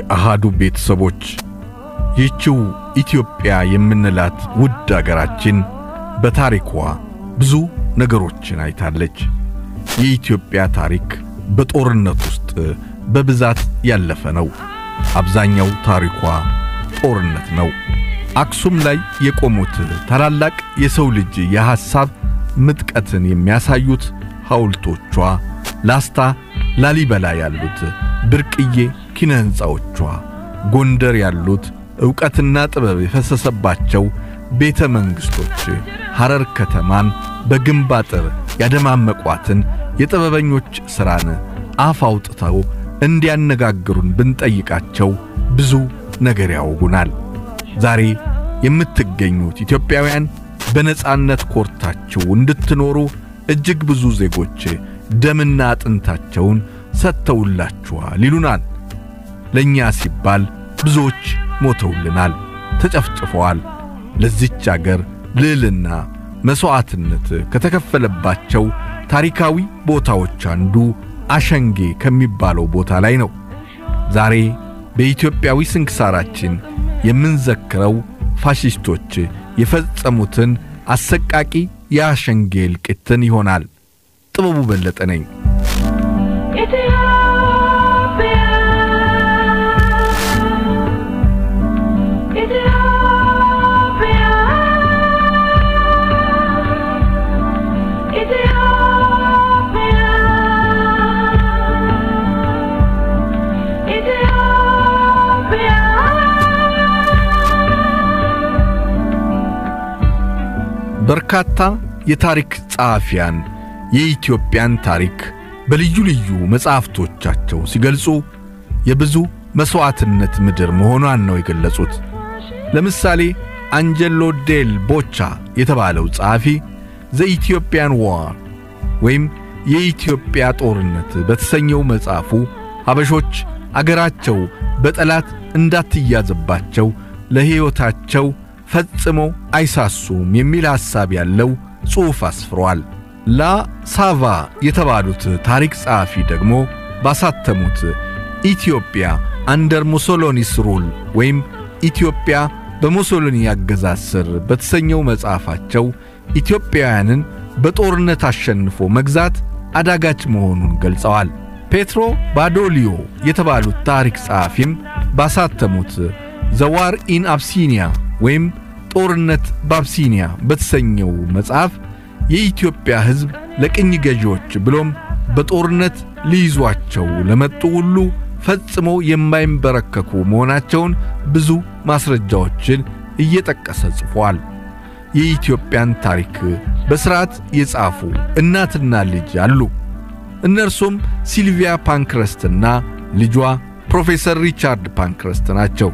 የአሃዱ ቤተሰቦች ይህችው ኢትዮጵያ የምንላት ውድ አገራችን በታሪኳ ብዙ ነገሮችን አይታለች። የኢትዮጵያ ታሪክ በጦርነት ውስጥ በብዛት ያለፈ ነው። አብዛኛው ታሪኳ ጦርነት ነው። አክሱም ላይ የቆሙት ታላላቅ የሰው ልጅ የሐሳብ ምጥቀትን የሚያሳዩት ሐውልቶቿ፣ ላስታ ላሊበላ ያሉት ብርቅዬ ኪነ ህንጻዎቿ፣ ጎንደር ያሉት ዕውቀትና ጥበብ የፈሰሰባቸው ቤተ መንግስቶች፣ ሐረር ከተማን በግንብ አጥር ያደማመቋትን የጥበበኞች ሥራን አፍ አውጥተው እንዲያነጋግሩን ብንጠይቃቸው ብዙ ነገር ያወጉናል። ዛሬ የምትገኙት ኢትዮጵያውያን በነጻነት ኮርታችሁ እንድትኖሩ እጅግ ብዙ ዜጎች ደምና አጥንታቸውን ሰጥተውላችኋል ይሉናል። ለኛ ሲባል ብዙዎች ሞተውልናል፣ ተጨፍጭፈዋል። ለዚች አገር ልዕልና መስዋዕትነት ከተከፈለባቸው ታሪካዊ ቦታዎች አንዱ አሸንጌ ከሚባለው ቦታ ላይ ነው። ዛሬ በኢትዮጵያዊ ስንክሳራችን የምንዘክረው ፋሺስቶች የፈጸሙትን አሰቃቂ የአሸንጌ እልቂትን ይሆናል። ጥበቡ በለጠ ነኝ። በርካታ የታሪክ ጸሐፊያን የኢትዮጵያን ታሪክ በልዩ ልዩ መጽሐፍቶቻቸው ሲገልጹ የብዙ መስዋዕትነት ምድር መሆኗን ነው የገለጹት። ለምሳሌ አንጀሎ ዴል ቦቻ የተባለው ጸሐፊ ዘ ኢትዮጵያን ዋር ወይም የኢትዮጵያ ጦርነት በተሰኘው መጽሐፉ ሀበሾች አገራቸው በጠላት እንዳትያዝባቸው ለሕይወታቸው ፈጽሞ አይሳሱም የሚል ሐሳብ ያለው ጽሑፍ አስፍሯል። ላ ሳቫ የተባሉት ታሪክ ጸሐፊ ደግሞ ባሳተሙት ኢትዮጵያ አንደር ሙሶሎኒስ ሩል ወይም ኢትዮጵያ በሙሶሎኒ አገዛዝ ስር በተሰኘው መጽሐፋቸው ኢትዮጵያውያንን በጦርነት አሸንፎ መግዛት አዳጋች መሆኑን ገልጸዋል። ፔትሮ ባዶሊዮ የተባሉት ታሪክ ጸሐፊም ባሳተሙት ዘዋር ኢን አብሲኒያ ወይም ጦርነት በአብሲኒያ በተሰኘው መጽሐፍ የኢትዮጵያ ሕዝብ ለቅኝ ገዢዎች ብሎም በጦርነት ሊይዟቸው ለመጡ ሁሉ ፈጽሞ የማይንበረከኩ መሆናቸውን ብዙ ማስረጃዎችን እየጠቀሰ ጽፏል። የኢትዮጵያን ታሪክ በሥርዓት የጻፉ እናትና ልጅ አሉ። እነርሱም ሲልቪያ ፓንክረስትና ልጇ ፕሮፌሰር ሪቻርድ ፓንክረስት ናቸው።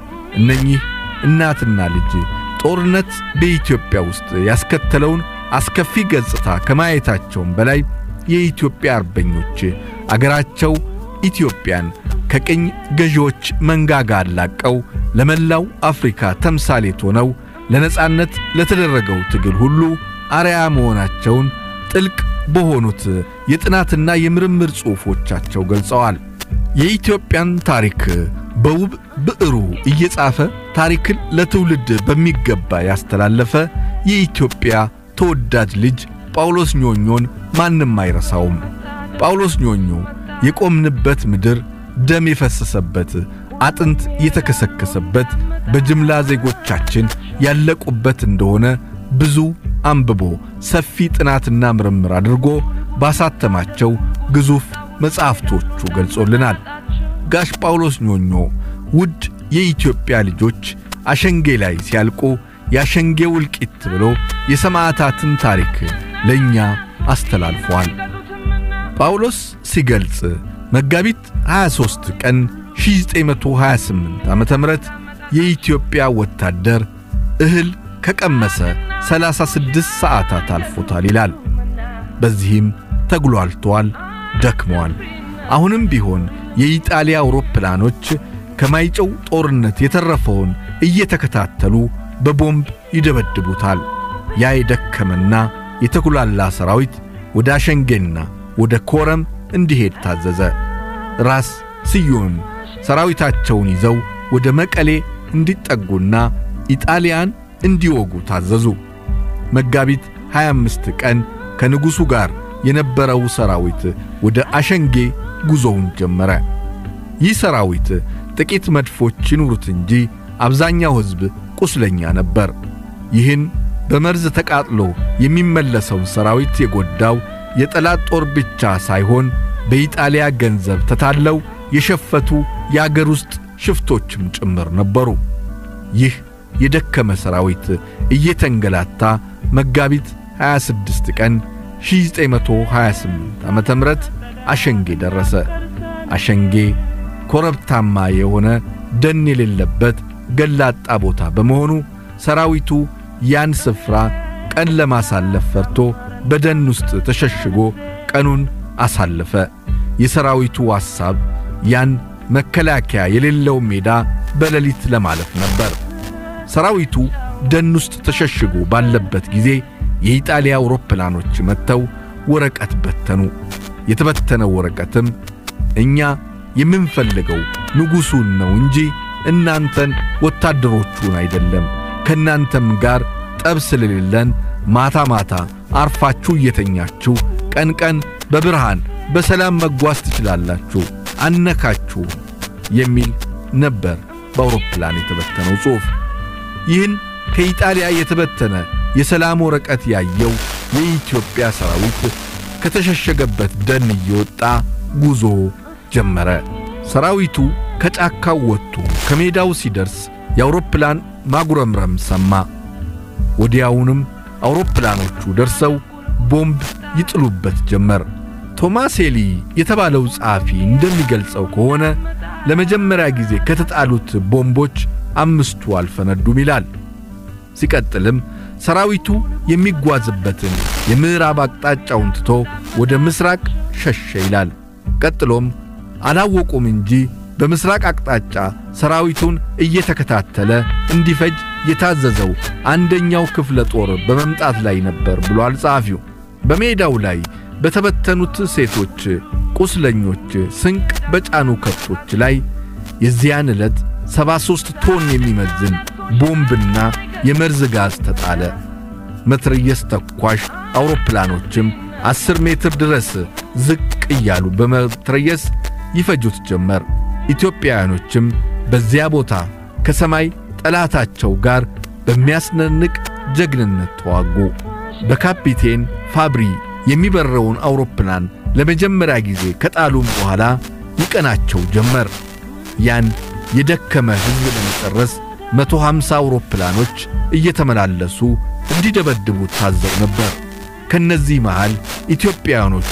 እነኚህ እናትና ልጅ ጦርነት በኢትዮጵያ ውስጥ ያስከተለውን አስከፊ ገጽታ ከማየታቸውም በላይ የኢትዮጵያ አርበኞች አገራቸው ኢትዮጵያን ከቅኝ ገዢዎች መንጋጋ አላቀው ለመላው አፍሪካ ተምሳሌት ሆነው ለነጻነት ለተደረገው ትግል ሁሉ አርአያ መሆናቸውን ጥልቅ በሆኑት የጥናትና የምርምር ጽሑፎቻቸው ገልጸዋል። የኢትዮጵያን ታሪክ በውብ ብዕሩ እየጻፈ ታሪክን ለትውልድ በሚገባ ያስተላለፈ የኢትዮጵያ ተወዳጅ ልጅ ጳውሎስ ኞኞን ማንም አይረሳውም። ጳውሎስ ኞኞ የቆምንበት ምድር ደም የፈሰሰበት፣ አጥንት የተከሰከሰበት፣ በጅምላ ዜጎቻችን ያለቁበት እንደሆነ ብዙ አንብቦ ሰፊ ጥናትና ምርምር አድርጎ ባሳተማቸው ግዙፍ መጽሐፍቶቹ ገልጾልናል። ጋሽ ጳውሎስ ኞኞ ውድ የኢትዮጵያ ልጆች አሸንጌ ላይ ሲያልቁ ያሸንጌው እልቂት ብሎ የሰማዕታትን ታሪክ ለኛ አስተላልፏል። ጳውሎስ ሲገልጽ መጋቢት 23 ቀን 1928 ዓመተ ምህረት የኢትዮጵያ ወታደር እህል ከቀመሰ 36 ሰዓታት አልፎታል ይላል። በዚህም ተጉላልቷል፣ ደክሟል። አሁንም ቢሆን የኢጣሊያ አውሮፕላኖች ከማይጨው ጦርነት የተረፈውን እየተከታተሉ በቦምብ ይደበድቡታል። ያ የደከመና የተኩላላ ሰራዊት ወደ አሸንጌና ወደ ኮረም እንዲሄድ ታዘዘ። ራስ ስዩም ሰራዊታቸውን ይዘው ወደ መቀሌ እንዲጠጉና ኢጣሊያን እንዲወጉ ታዘዙ። መጋቢት 25 ቀን ከንጉሱ ጋር የነበረው ሰራዊት ወደ አሸንጌ ጉዞውን ጀመረ። ይህ ሰራዊት ጥቂት መድፎች ይኑሩት እንጂ አብዛኛው ሕዝብ ቁስለኛ ነበር። ይህን በመርዝ ተቃጥሎ የሚመለሰው ሰራዊት የጎዳው የጠላት ጦር ብቻ ሳይሆን በኢጣሊያ ገንዘብ ተታለው የሸፈቱ የአገር ውስጥ ሽፍቶችም ጭምር ነበሩ። ይህ የደከመ ሰራዊት እየተንገላታ መጋቢት 26 ቀን 1928 ዓመተ ምህረት አሸንጌ ደረሰ። አሸንጌ ኮረብታማ የሆነ ደን የሌለበት ገላጣ ቦታ በመሆኑ ሰራዊቱ ያን ስፍራ ቀን ለማሳለፍ ፈርቶ በደን ውስጥ ተሸሽጎ ቀኑን አሳለፈ። የሰራዊቱ ሐሳብ ያን መከላከያ የሌለው ሜዳ በሌሊት ለማለፍ ነበር። ሰራዊቱ ደን ውስጥ ተሸሽጎ ባለበት ጊዜ የኢጣሊያ አውሮፕላኖች መጥተው ወረቀት በተኑ። የተበተነው ወረቀትም እኛ የምንፈልገው ንጉሱን ነው እንጂ እናንተን ወታደሮቹን አይደለም፣ ከናንተም ጋር ጠብ ስለሌለን ማታ ማታ አርፋችሁ እየተኛችሁ ቀን ቀን በብርሃን በሰላም መጓዝ ትችላላችሁ፣ አነካችሁ የሚል ነበር በአውሮፕላን የተበተነው ጽሑፍ። ይህን ከኢጣሊያ የተበተነ የሰላም ወረቀት ያየው የኢትዮጵያ ሰራዊት ከተሸሸገበት ደን እየወጣ ጉዞ ጀመረ። ሰራዊቱ ከጫካው ወጥቶ ከሜዳው ሲደርስ የአውሮፕላን ማጉረምረም ሰማ። ወዲያውንም አውሮፕላኖቹ ደርሰው ቦምብ ይጥሉበት ጀመር። ቶማሴሊ የተባለው ጸሐፊ እንደሚገልጸው ከሆነ ለመጀመሪያ ጊዜ ከተጣሉት ቦምቦች 5ቱ አልፈነዱም ይላል። ሲቀጥልም ሰራዊቱ የሚጓዝበትን የምዕራብ አቅጣጫውን ትቶ ወደ ምስራቅ ሸሸ ይላል። ቀጥሎም አላወቁም እንጂ በምስራቅ አቅጣጫ ሰራዊቱን እየተከታተለ እንዲፈጅ የታዘዘው አንደኛው ክፍለ ጦር በመምጣት ላይ ነበር ብሏል ጸሐፊው። በሜዳው ላይ በተበተኑት ሴቶች ቁስለኞች ስንቅ በጫኑ ከብቶች ላይ የዚያን ዕለት 73 ቶን የሚመዝን ቦምብና የመርዝ ጋዝ ተጣለ። መትረየስ ተኳሽ አውሮፕላኖችም 10 ሜትር ድረስ ዝቅ እያሉ በመትረየስ ይፈጁት ጀመር። ኢትዮጵያውያኖችም በዚያ ቦታ ከሰማይ ጠላታቸው ጋር በሚያስነንቅ ጀግንነት ተዋጉ። በካፒቴን ፋብሪ የሚበረውን አውሮፕላን ለመጀመሪያ ጊዜ ከጣሉም በኋላ ይቀናቸው ጀመር። ያን የደከመ ሕዝብ ለመጨረስ 150 አውሮፕላኖች እየተመላለሱ እንዲደበድቡ ታዘው ነበር። ከነዚህ መሃል ኢትዮጵያውያኖቹ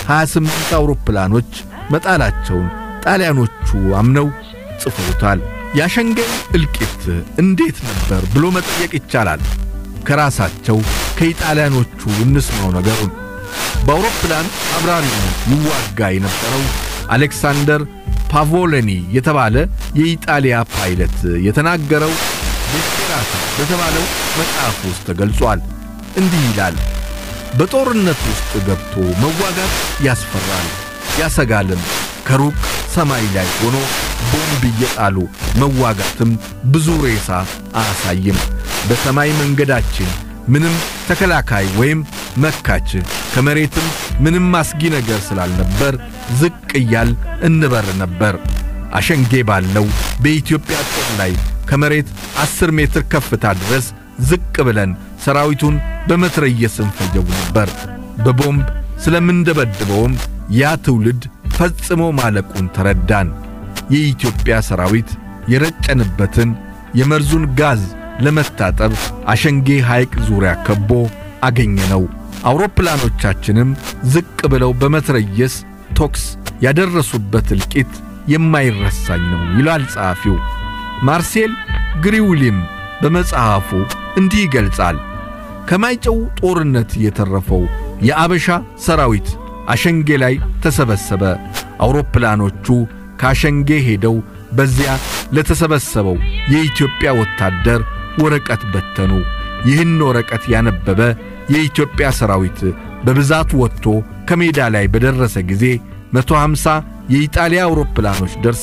28 አውሮፕላኖች መጣላቸውን ጣሊያኖቹ አምነው ጽፈውታል። ያሸንጌ እልቂት እንዴት ነበር ብሎ መጠየቅ ይቻላል። ከራሳቸው ከኢጣሊያኖቹ እንስማው ነገሩን። በአውሮፕላን አብራሪነት ይዋጋ የነበረው አሌክሳንደር ፓቮለኒ የተባለ የኢጣሊያ ፓይለት የተናገረው ዴስፔራታ በተባለው መጽሐፍ ውስጥ ተገልጿል። እንዲህ ይላል: በጦርነት ውስጥ ገብቶ መዋጋት ያስፈራል፣ ያሰጋልም። ከሩቅ ሰማይ ላይ ሆኖ ቦምብ እየጣሉ መዋጋትም ብዙ ሬሳ አያሳይም። በሰማይ መንገዳችን ምንም ተከላካይ ወይም መካች ከመሬትም ምንም አስጊ ነገር ስላልነበር ዝቅ እያል እንበር ነበር። አሸንጌ ባለው በኢትዮጵያ ጦር ላይ ከመሬት 10 ሜትር ከፍታ ድረስ ዝቅ ብለን ሰራዊቱን በመትረየስ እንፈጀው ነበር። በቦምብ ስለምንደበድበውም ያ ትውልድ ፈጽሞ ማለቁን ተረዳን። የኢትዮጵያ ሰራዊት የረጨንበትን የመርዙን ጋዝ ለመታጠብ አሸንጌ ሐይቅ ዙሪያ ከቦ አገኘነው። አውሮፕላኖቻችንም ዝቅ ብለው በመትረየስ ቶክስ ያደረሱበት እልቂት የማይረሳኝ ነው ይላል ጸሐፊው። ማርሴል ግሪውሊም በመጽሐፉ እንዲህ ይገልጻል: ከማይጨው ጦርነት የተረፈው የአበሻ ሰራዊት አሸንጌ ላይ ተሰበሰበ። አውሮፕላኖቹ ካሸንጌ ሄደው በዚያ ለተሰበሰበው የኢትዮጵያ ወታደር ወረቀት በተኑ። ይህን ወረቀት ያነበበ የኢትዮጵያ ሰራዊት በብዛት ወጥቶ ከሜዳ ላይ በደረሰ ጊዜ 150 የኢጣሊያ አውሮፕላኖች ደርሰው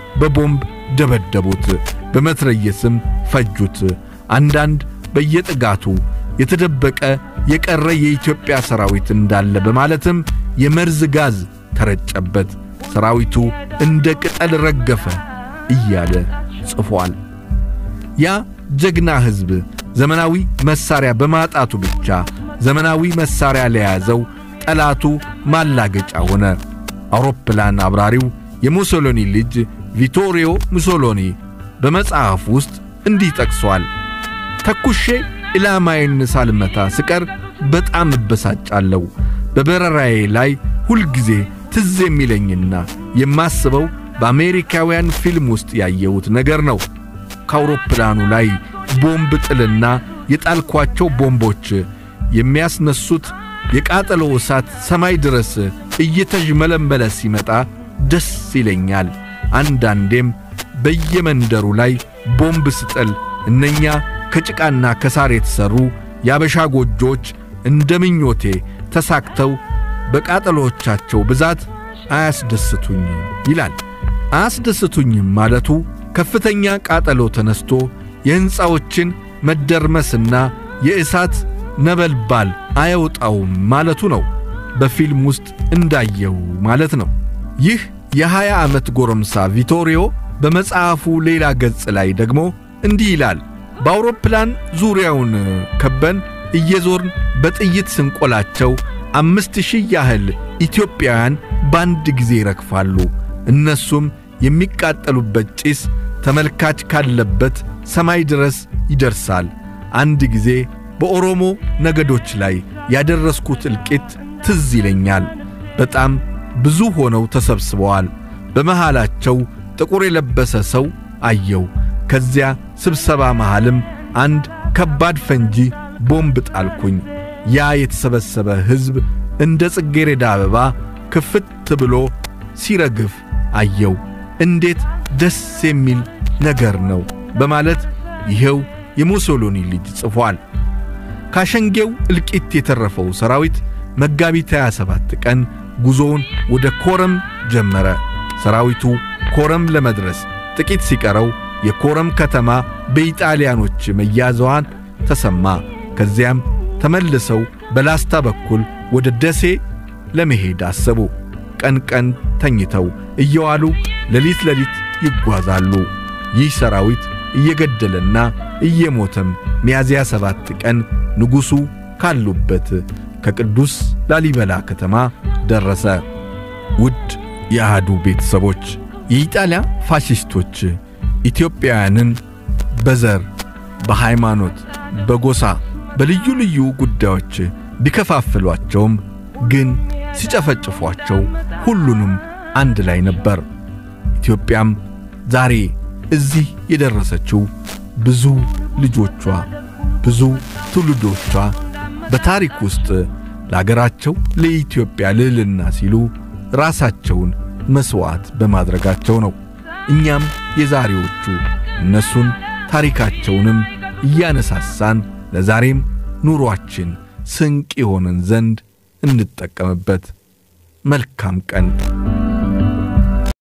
በቦምብ ደበደቡት፣ በመትረየስም ፈጁት። አንዳንድ በየጥጋቱ የተደበቀ የቀረ የኢትዮጵያ ሰራዊት እንዳለ በማለትም የመርዝ ጋዝ ተረጨበት። ሰራዊቱ እንደ ቅጠል ረገፈ እያለ ጽፏል። ያ ጀግና ሕዝብ ዘመናዊ መሳሪያ በማጣቱ ብቻ ዘመናዊ መሳሪያ ለያዘው ጠላቱ ማላገጫ ሆነ። አውሮፕላን አብራሪው የሙሶሎኒ ልጅ ቪቶሪዮ ሙሶሎኒ በመጽሐፍ ውስጥ እንዲህ ጠቅሷል። ተኩሼ ኢላማዬን ሳልመታ ስቀር በጣም እበሳጫለሁ። በበረራዬ ላይ ሁል ጊዜ ትዝ የሚለኝና የማስበው በአሜሪካውያን ፊልም ውስጥ ያየሁት ነገር ነው። ከአውሮፕላኑ ላይ ቦምብ ጥልና የጣልኳቸው ቦምቦች የሚያስነሱት የቃጠሎ እሳት ሰማይ ድረስ እየተጅመለመለ ሲመጣ ደስ ይለኛል። አንዳንዴም በየመንደሩ ላይ ቦምብ ስጥል እነኛ ከጭቃና ከሳር የተሰሩ ያበሻ ጎጆች እንደምኞቴ ተሳክተው በቃጠሎቻቸው ብዛት አያስደስቱኝ ይላል። አያስደስቱኝም ማለቱ ከፍተኛ ቃጠሎ ተነስቶ የሕንፃዎችን መደርመስና የእሳት ነበልባል አያውጣውም ማለቱ ነው። በፊልም ውስጥ እንዳየው ማለት ነው። ይህ የ20 ዓመት ጎረምሳ ቪቶሪዮ በመጽሐፉ ሌላ ገጽ ላይ ደግሞ እንዲህ ይላል። በአውሮፕላን ዙሪያውን ከበን እየዞርን በጥይት ስንቆላቸው 5000 ያህል ኢትዮጵያውያን በአንድ ጊዜ ይረግፋሉ። እነሱም የሚቃጠሉበት ጭስ ተመልካች ካለበት ሰማይ ድረስ ይደርሳል። አንድ ጊዜ በኦሮሞ ነገዶች ላይ ያደረስኩት እልቂት ትዝ ይለኛል። በጣም ብዙ ሆነው ተሰብስበዋል። በመሃላቸው ጥቁር የለበሰ ሰው አየው። ከዚያ ስብሰባ መሃልም አንድ ከባድ ፈንጂ ቦምብ ጣልኩኝ። ያ የተሰበሰበ ሕዝብ እንደ ጽጌረዳ አበባ ክፍት ብሎ ሲረግፍ አየው። እንዴት ደስ የሚል ነገር ነው በማለት ይሄው የሙሶሎኒ ልጅ ጽፏል። ካሸንጌው እልቂት የተረፈው ሰራዊት መጋቢት 27 ቀን ጉዞውን ወደ ኮረም ጀመረ። ሰራዊቱ ኮረም ለመድረስ ጥቂት ሲቀረው የኮረም ከተማ በኢጣሊያኖች መያዟን ተሰማ። ከዚያም ተመልሰው በላስታ በኩል ወደ ደሴ ለመሄድ አሰቡ። ቀን ቀን ተኝተው እየዋሉ ሌሊት ሌሊት ይጓዛሉ። ይህ ሰራዊት እየገደለና እየሞተም ሚያዝያ 7 ቀን ንጉሡ ካሉበት ከቅዱስ ላሊበላ ከተማ ደረሰ። ውድ የአሃዱ ቤተሰቦች የኢጣሊያ ፋሺስቶች ኢትዮጵያውያንን በዘር፣ በሃይማኖት፣ በጎሳ፣ በልዩ ልዩ ጉዳዮች ቢከፋፍሏቸውም ግን ሲጨፈጭፏቸው ሁሉንም አንድ ላይ ነበር። ኢትዮጵያም ዛሬ እዚህ የደረሰችው ብዙ ልጆቿ፣ ብዙ ትውልዶቿ በታሪክ ውስጥ ለአገራቸው ለኢትዮጵያ ልዕልና ሲሉ ራሳቸውን መስዋዕት በማድረጋቸው ነው። እኛም የዛሬዎቹ እነሱን ታሪካቸውንም እያነሳሳን ለዛሬም ኑሯችን ስንቅ ይሆነን ዘንድ እንጠቀምበት። መልካም ቀን።